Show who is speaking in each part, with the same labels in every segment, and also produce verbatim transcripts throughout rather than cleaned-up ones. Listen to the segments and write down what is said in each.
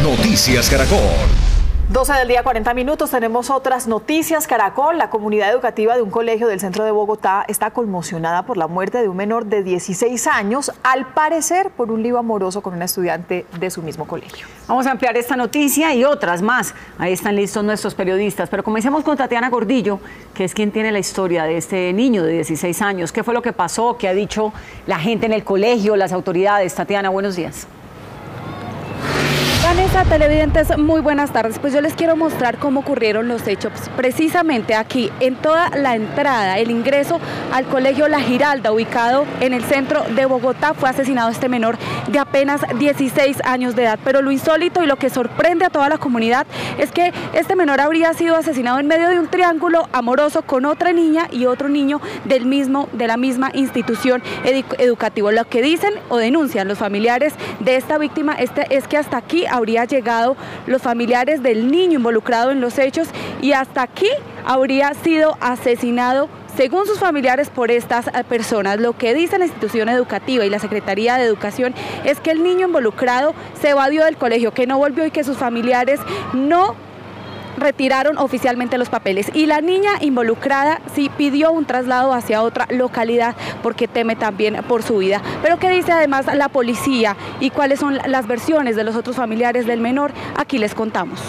Speaker 1: Noticias Caracol.
Speaker 2: doce del día, cuarenta minutos, tenemos otras noticias. Caracol, la comunidad educativa de un colegio del centro de Bogotá está conmocionada por la muerte de un menor de dieciséis años, al parecer por un lío amoroso con una estudiante de su mismo colegio.
Speaker 3: Vamos a ampliar esta noticia y otras más. Ahí están listos nuestros periodistas, pero comencemos con Tatiana Gordillo, que es quien tiene la historia de este niño de dieciséis años. ¿Qué fue lo que pasó? ¿Qué ha dicho la gente en el colegio, las autoridades? Tatiana, buenos días.
Speaker 4: Vanessa, televidentes, muy buenas tardes. Pues yo les quiero mostrar cómo ocurrieron los hechos. Precisamente aquí, en toda la entrada, el ingreso al colegio La Giralda, ubicado en el centro de Bogotá, fue asesinado este menor de apenas dieciséis años de edad. Pero lo insólito y lo que sorprende a toda la comunidad es que este menor habría sido asesinado en medio de un triángulo amoroso con otra niña y otro niño del mismo, de la misma institución edu educativa. Lo que dicen o denuncian los familiares de esta víctima este, es que hasta aquí habría llegado los familiares del niño involucrado en los hechos y hasta aquí habría sido asesinado, según sus familiares, por estas personas. Lo que dice la institución educativa y la Secretaría de Educación es que el niño involucrado se evadió del colegio, que no volvió y que sus familiares no retiraron oficialmente los papeles, y la niña involucrada sí pidió un traslado hacia otra localidad porque teme también por su vida. Pero ¿qué dice además la policía y cuáles son las versiones de los otros familiares del menor? Aquí les contamos.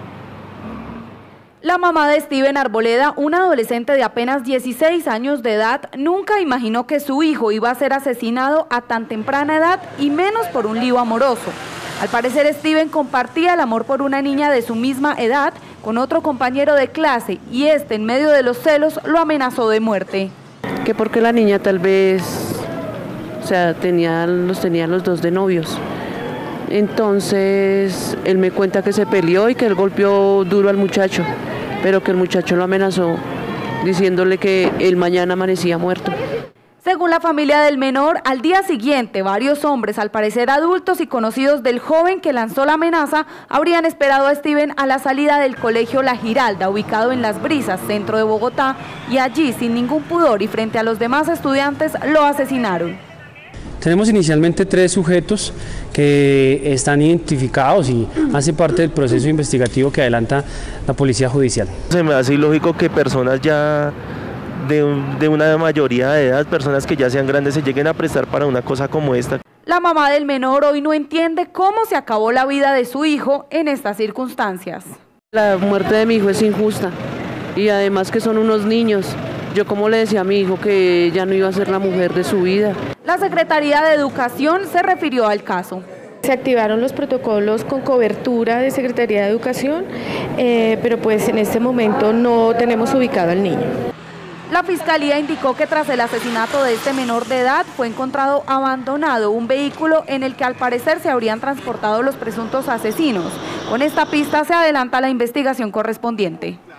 Speaker 4: La mamá de Steven Arboleda, un adolescente de apenas dieciséis años de edad, nunca imaginó que su hijo iba a ser asesinado a tan temprana edad y menos por un lío amoroso. Al parecer, Steven compartía el amor por una niña de su misma edad con otro compañero de clase y este, en medio de los celos, lo amenazó de muerte.
Speaker 5: Que porque la niña tal vez, o sea, tenía, los tenía los dos de novios. Entonces, él me cuenta que se peleó y que él golpeó duro al muchacho, pero que el muchacho lo amenazó diciéndole que él mañana amanecía muerto.
Speaker 4: Según la familia del menor, al día siguiente, varios hombres, al parecer adultos y conocidos del joven que lanzó la amenaza, habrían esperado a Steven a la salida del colegio La Giralda, ubicado en Las Brisas, centro de Bogotá, y allí, sin ningún pudor y frente a los demás estudiantes, lo asesinaron.
Speaker 6: Tenemos inicialmente tres sujetos que están identificados y hacen parte del proceso investigativo que adelanta la Policía Judicial.
Speaker 7: Se me hace ilógico que personas ya De, de una mayoría de edad, personas que ya sean grandes, se lleguen a prestar para una cosa como esta.
Speaker 4: La mamá del menor hoy no entiende cómo se acabó la vida de su hijo en estas circunstancias.
Speaker 5: La muerte de mi hijo es injusta y además que son unos niños. Yo como le decía a mi hijo que ya no iba a ser la mujer de su vida.
Speaker 4: La Secretaría de Educación se refirió al caso.
Speaker 8: Se activaron los protocolos con cobertura de Secretaría de Educación, eh, pero pues en este momento no tenemos ubicado al niño.
Speaker 4: La Fiscalía indicó que tras el asesinato de este menor de edad fue encontrado abandonado un vehículo en el que al parecer se habrían transportado los presuntos asesinos. Con esta pista se adelanta la investigación correspondiente.